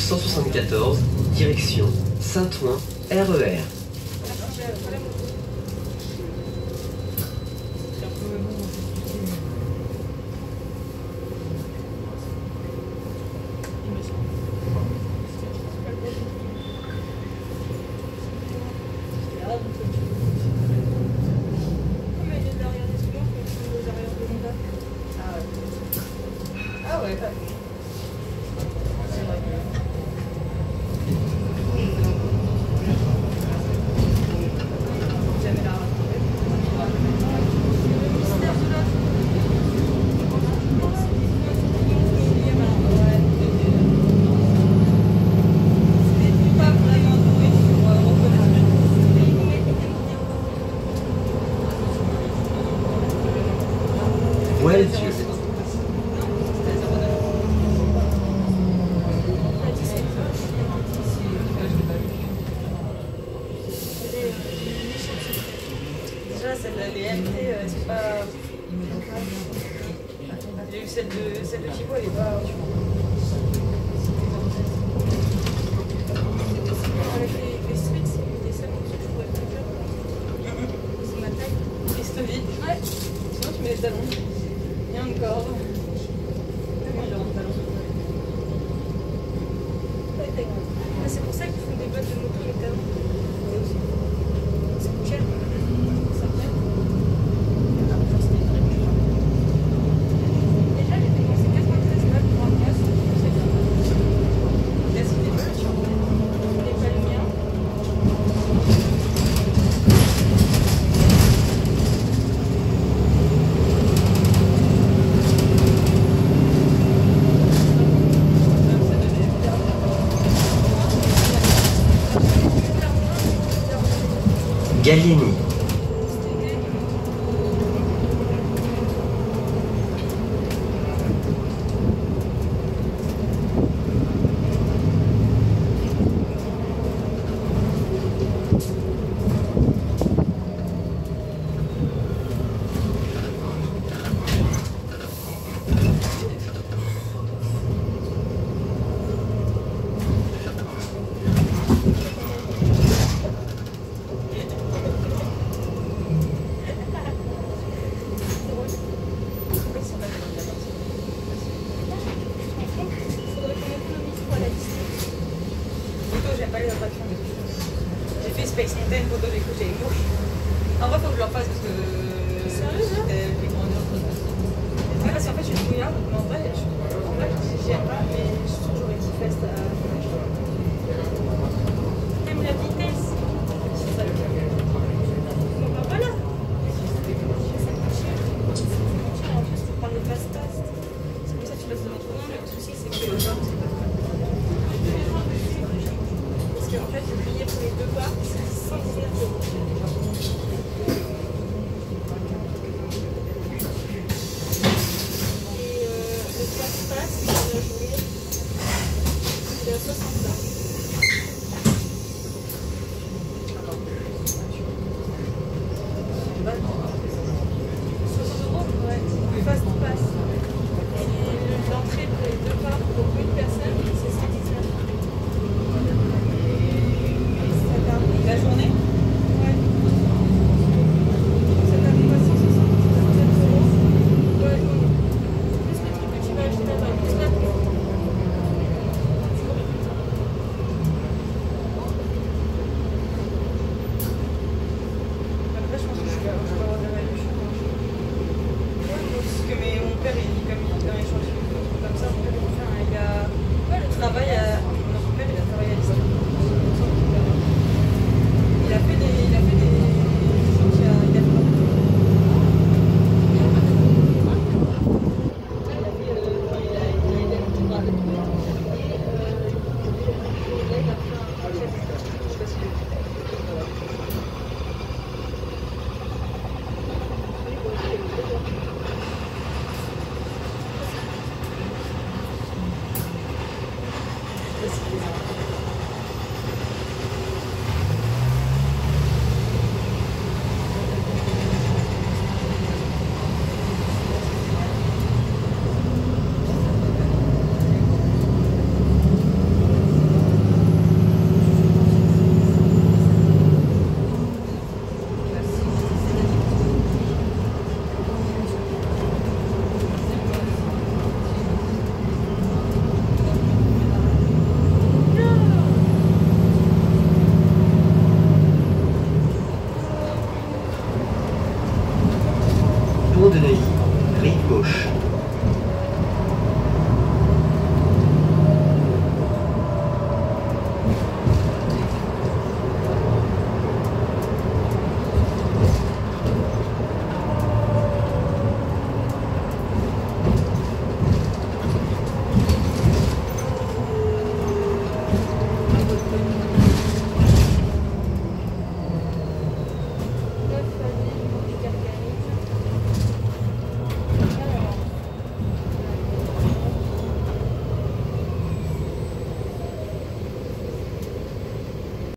174, direction Saint-Ouen, RER. Dieu. Déjà, celle de la BMT, c'est pas. J'ai eu celle de Chico, elle est pas. Avec les streets, c'est des scènes que je pourrais pas faire. C'est ma taille. Et cette vie. Ouais. Sinon, tu mets les talons. Et encore. Moi, j'ai un talon. C'est pour ça qu'ils font des boîtes de moto, les talons. C'est coûte cher. Ça plaît. Déjà, j'ai dépensé 93 balles pour un casque. C'est bien. Là, c'est des balles, tu vois. Les pas le mien. Gallieni. J'ai fait Space Mountain, une photo, j'ai cru que j'avais mouru. En vrai, faut que je leur fasse parce que. Sérieux, j'étais plus grandeur. Ouais, parce qu'en fait, je suis trouillarde, mais en vrai, j'aime pas, mais je trouve que j'aurais kiffé ça.